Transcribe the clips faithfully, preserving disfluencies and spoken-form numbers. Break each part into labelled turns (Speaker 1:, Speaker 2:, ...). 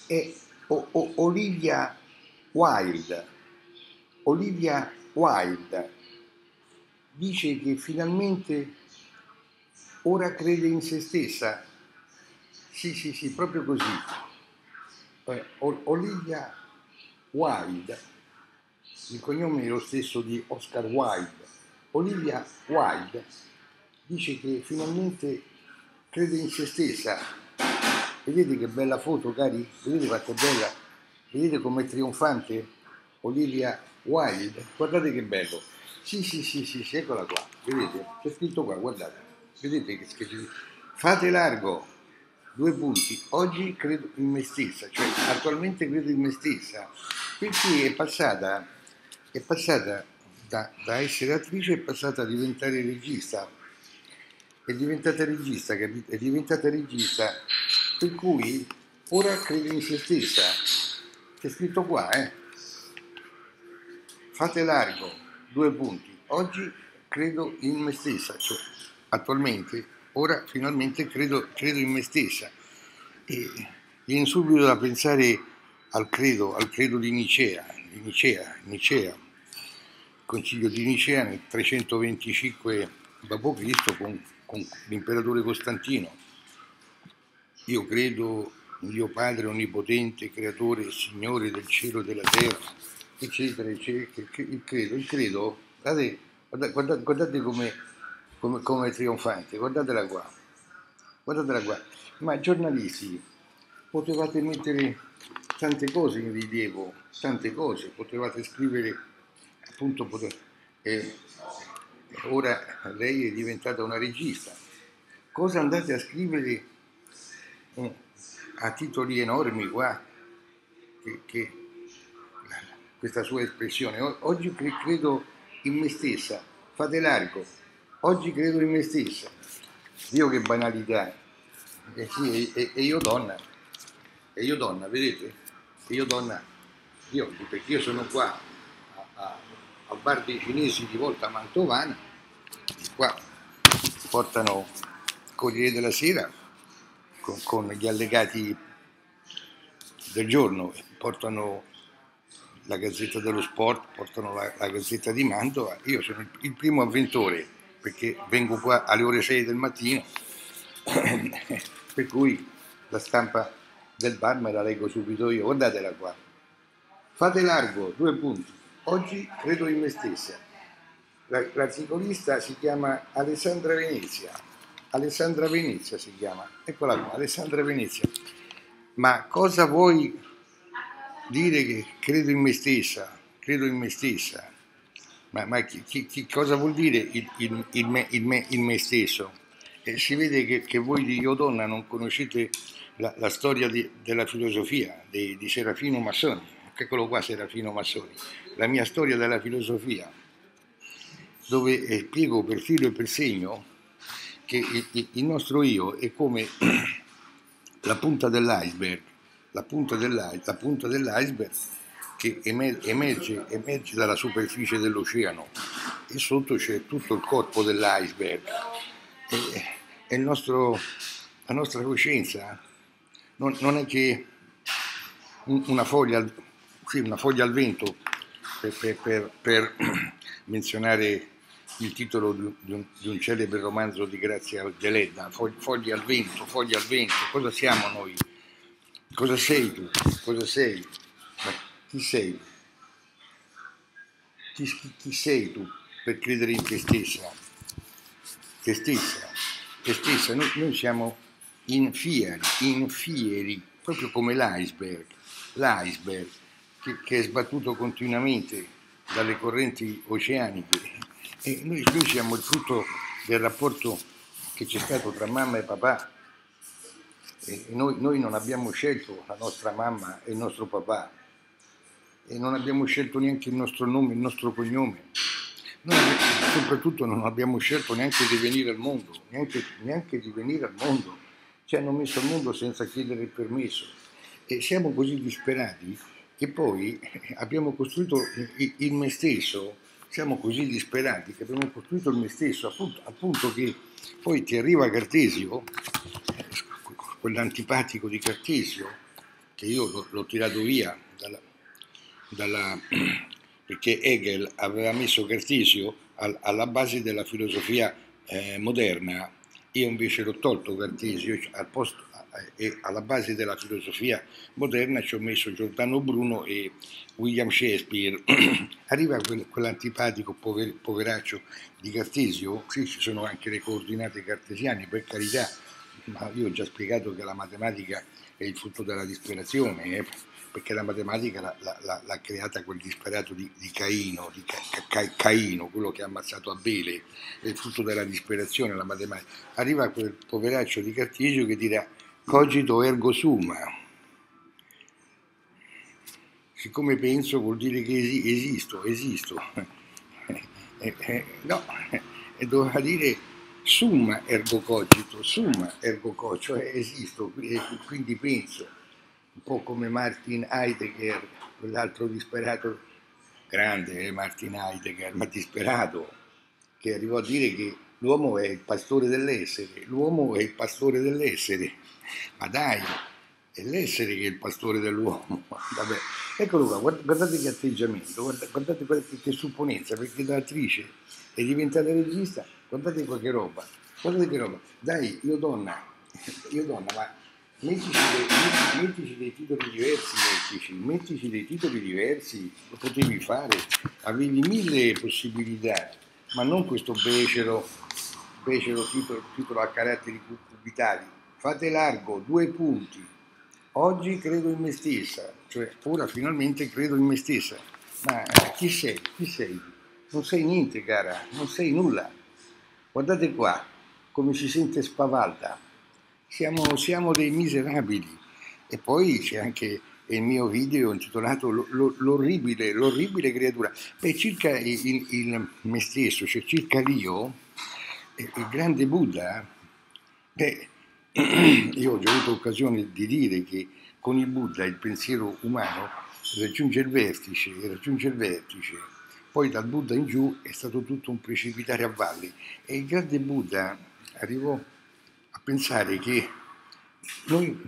Speaker 1: è o- o- Olivia Wilde. Olivia Wilde dice che finalmente ora crede in se stessa. Sì, sì, sì, proprio così. Eh, O- Olivia Wilde, il cognome è lo stesso di Oscar Wilde. Olivia Wilde dice che finalmente crede in se stessa. Vedete che bella foto, cari? Vedete quanto è bella? Vedete com'è trionfante Olivia Wilde? Guardate che bello. Sì, sì, sì, sì, sì, eccola qua. Vedete? C'è scritto qua, guardate. Vedete che scritto? Fate largo, due punti. Oggi credo in me stessa, cioè attualmente credo in me stessa, perché è passata, è passata da, da essere attrice, è passata a diventare regista. È diventata regista, capito? È diventata regista, per cui ora crede in se stessa. C'è scritto qua, eh? Fate largo, due punti. Oggi credo in me stessa, cioè attualmente, ora finalmente credo, credo in me stessa. E viene subito da pensare al credo, al credo di Nicea, di Nicea, Nicea, il concilio di Nicea nel trecentoventicinque dopo Cristo con, con l'imperatore Costantino. Io credo in Dio Padre Onnipotente, Creatore e Signore del cielo e della terra, eccetera, eccetera. Il credo, il credo, guardate, guardate, guardate come, come, come è trionfante, guardatela qua, guardatela qua. Ma giornalisti, potevate mettere tante cose in rilievo, tante cose, potevate scrivere, appunto, pote- eh, ora lei è diventata una regista, cosa andate a scrivere eh, a titoli enormi qua, che, che questa sua espressione, oggi credo in me stessa, fate largo, oggi credo in me stessa, Dio che banalità, e, sì, e, e io donna, e io donna, vedete? E io donna, io, perché io sono qua a, a, al bar dei cinesi di Volta Mantovana, qua portano il Corriere della Sera con, con gli allegati del giorno, portano la Gazzetta dello Sport, portano la, la Gazzetta di Mantova, io sono il, il primo avventore perché vengo qua alle ore sei del mattino, per cui la stampa del bar me la leggo subito io, guardatela qua. Fate largo, due punti. Oggi credo in me stessa. L'articolista si chiama Alessandra Venezia. Alessandra Venezia si chiama. Eccola qua, Alessandra Venezia. Ma cosa vuoi dire che credo in me stessa? Credo in me stessa. Ma, ma chi, chi, chi, cosa vuol dire il, il, il, me, il, me, il me stesso? E si vede che, che voi di Io Donna non conoscete la, la storia di, della filosofia di, di Serafino Massoni. Eccolo qua, Serafino Massoni. La mia storia della filosofia, dove eh, spiego per filo e per segno che il, il nostro io è come la punta dell'iceberg, la punta dell'iceberg, la punta dell'iceberg che emerge, emerge dalla superficie dell'oceano e sotto c'è tutto il corpo dell'iceberg. E, e il nostro, la nostra coscienza non, non è che una foglia, sì, una foglia al vento, per, per, per, per menzionare il titolo di un, di un celebre romanzo di Grazia Deledda, Foglie al vento, foglie al vento. Cosa siamo noi? Cosa sei tu? Cosa sei? Ma chi sei? Chi, chi, chi sei tu per credere in te stessa? Te stessa, te stessa. Noi, noi siamo infieri, infieri, proprio come l'iceberg, l'iceberg che, che è sbattuto continuamente dalle correnti oceaniche. E noi, noi siamo il frutto del rapporto che c'è stato tra mamma e papà. E noi, noi non abbiamo scelto la nostra mamma e il nostro papà, e non abbiamo scelto neanche il nostro nome, il nostro cognome. Noi soprattutto non abbiamo scelto neanche di venire al mondo, neanche, neanche di venire al mondo. Ci hanno messo al mondo senza chiedere il permesso. E siamo così disperati che poi abbiamo costruito il me stesso, siamo così disperati che abbiamo costruito il me stesso, appunto, appunto che poi ti arriva Cartesio, quell'antipatico di Cartesio, che io l'ho tirato via dalla, dalla, perché Hegel aveva messo Cartesio al, alla base della filosofia eh, moderna, io invece l'ho tolto Cartesio al posto, e alla base della filosofia moderna ci ho messo Giordano Bruno e William Shakespeare. Arriva quel, quell'antipatico pover, poveraccio di Cartesio, sì, ci sono anche le coordinate cartesiane, per carità, ma io ho già spiegato che la matematica è il frutto della disperazione, eh, perché la matematica l'ha creata quel disperato di, di Caino, di Ca, Ca, Caino, quello che ha ammazzato Abele, è il frutto della disperazione la matematica. Arriva quel poveraccio di Cartesio che dirà cogito ergo sum. Siccome penso vuol dire che esi, esisto, esisto. Eh, eh, no, e doveva dire sum ergo cogito, sum ergo cogito, cioè esisto, quindi penso. Un po' come Martin Heidegger, quell'altro disperato, grande eh, Martin Heidegger, ma disperato, che arrivò a dire che l'uomo è il pastore dell'essere, l'uomo è il pastore dell'essere, ma dai, è l'essere che è il pastore dell'uomo. Vabbè, eccolo qua, guardate che atteggiamento, guardate, guardate che supponenza, perché da attrice è diventata regista, guardate qua che roba, guardate che roba, dai, io donna, io donna, ma mettici dei, mettici dei titoli diversi, mettici, mettici dei titoli diversi, lo potevi fare, avevi mille possibilità, ma non questo becero, becero titolo, titolo a caratteri cubitali. Fate largo, due punti. Oggi credo in me stessa, cioè ora finalmente credo in me stessa. Ma chi sei? Chi sei? Non sei niente, cara, non sei nulla. Guardate qua, come si sente spavalda. Siamo, siamo dei miserabili. E poi c'è anche il mio video intitolato L'orribile, l'orribile creatura. Beh, circa il, il, il me stesso, cioè circa l'io, il grande Buddha, beh, io ho già avuto occasione di dire che con il Buddha il pensiero umano raggiunge il vertice, raggiunge il vertice, poi dal Buddha in giù è stato tutto un precipitare a valle e il grande Buddha arrivò a pensare che noi,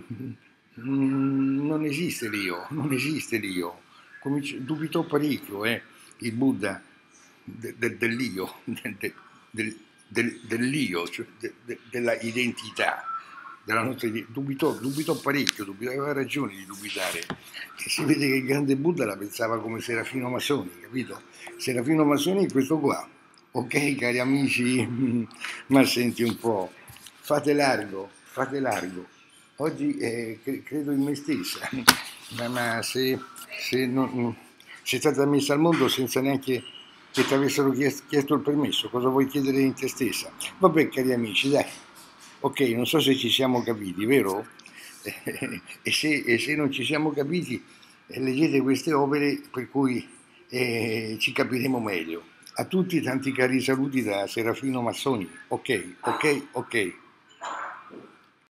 Speaker 1: mm, non esiste l'io, non esiste l'io, dubitò parecchio eh, il Buddha de, de, dell'io, de, de, del, del, dell'io, cioè de, de, della identità, della nostra identità. Dubitò, dubitò parecchio, dubitò, aveva ragione di dubitare. E si vede che il grande Buddha la pensava come Serafino Masoni, capito? Serafino Masoni è questo qua. Ok, cari amici, ma senti un po', fate largo, fate largo. Oggi eh, credo in me stessa, ma, ma se, se non, sei stata messa al mondo senza neanche che ti avessero chiesto, chiesto il permesso, cosa vuoi chiedere in te stessa? Vabbè, cari amici, dai, ok, non so se ci siamo capiti, vero? e, se, e se non ci siamo capiti, eh, leggete queste opere per cui eh, ci capiremo meglio. A tutti tanti cari saluti da Serafino Massoni. Ok, ok, ok.